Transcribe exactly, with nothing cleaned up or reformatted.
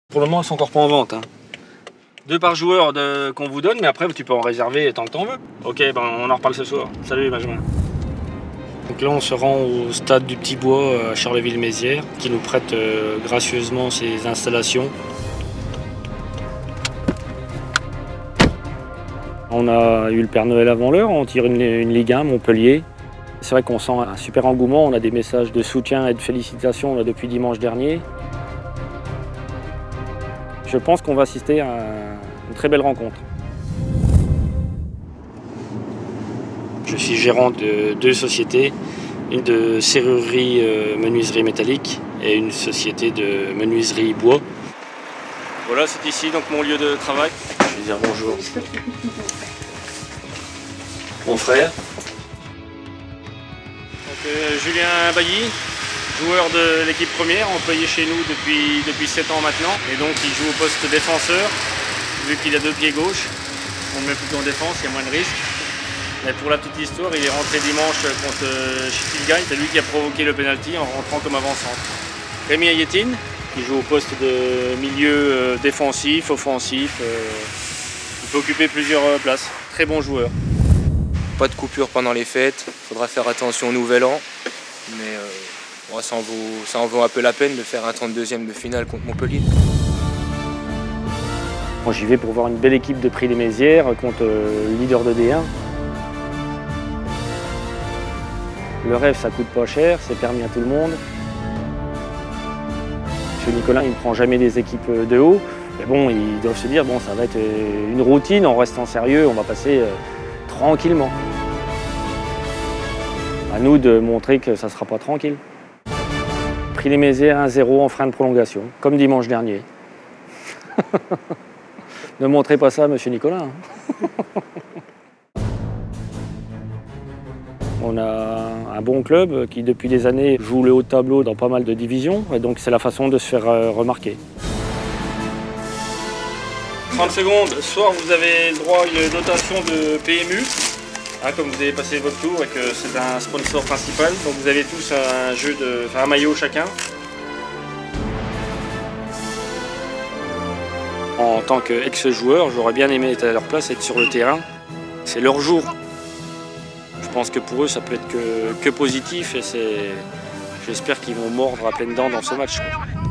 Pour le moment, ils sont encore pas en vente. Hein. Deux par joueur de... qu'on vous donne, mais après, tu peux en réserver tant que t'en veux. Ok, ben, on en reparle ce soir. Salut, Benjamin. Donc là, on se rend au stade du Petit Bois à Charleville-Mézières, qui nous prête euh, gracieusement ses installations. On a eu le Père Noël avant l'heure, on tire une, une Ligue un, Montpellier. C'est vrai qu'on sent un super engouement, on a des messages de soutien et de félicitations là, depuis dimanche dernier. Je pense qu'on va assister à une très belle rencontre. Je suis gérant de deux sociétés, une de serrurerie euh, menuiserie métallique et une société de menuiserie bois. Voilà, c'est ici donc mon lieu de travail. Je vais dire bonjour. Mon frère. Donc, euh, Julien Bailly, joueur de l'équipe première, employé chez nous depuis, depuis sept ans maintenant. Et donc il joue au poste défenseur, vu qu'il a deux pieds gauche. On le met plutôt en défense, il y a moins de risques. Mais pour la petite histoire, il est rentré dimanche contre Schittilgain. C'est lui qui a provoqué le penalty en rentrant comme avant-centre. Rémi Ayetine, qui joue au poste de milieu défensif, offensif. Il peut occuper plusieurs places. Très bon joueur. Pas de coupure pendant les fêtes. Il faudra faire attention au nouvel an. Mais euh, ouais, ça, en vaut, ça en vaut un peu la peine de faire un trente-deuxième de finale contre Montpellier. Moi, j'y vais pour voir une belle équipe de Prix-les-Mézières contre le leader de D un. Le rêve, ça coûte pas cher, c'est permis à tout le monde. Monsieur Nicolas, il ne prend jamais des équipes de haut. Mais bon, ils doivent se dire, bon, ça va être une routine, en restant sérieux, on va passer euh, tranquillement. À nous de montrer que ça ne sera pas tranquille. Prix-les-Mézières un zéro en fin de prolongation, comme dimanche dernier. Ne montrez pas ça à Monsieur Nicolas. Hein. On a un bon club qui, depuis des années, joue le haut de tableau dans pas mal de divisions. Et donc, c'est la façon de se faire remarquer. trente secondes. Soit vous avez le droit à une dotation de P M U, hein, comme vous avez passé votre tour et que c'est un sponsor principal. Donc, vous avez tous un jeu de, enfin, un maillot chacun. En tant qu'ex-joueur, j'aurais bien aimé être à leur place, être sur le terrain. C'est leur jour. Je pense que pour eux, ça peut être que, que positif et j'espère qu'ils vont mordre à pleines dents dans ce match. Quoi.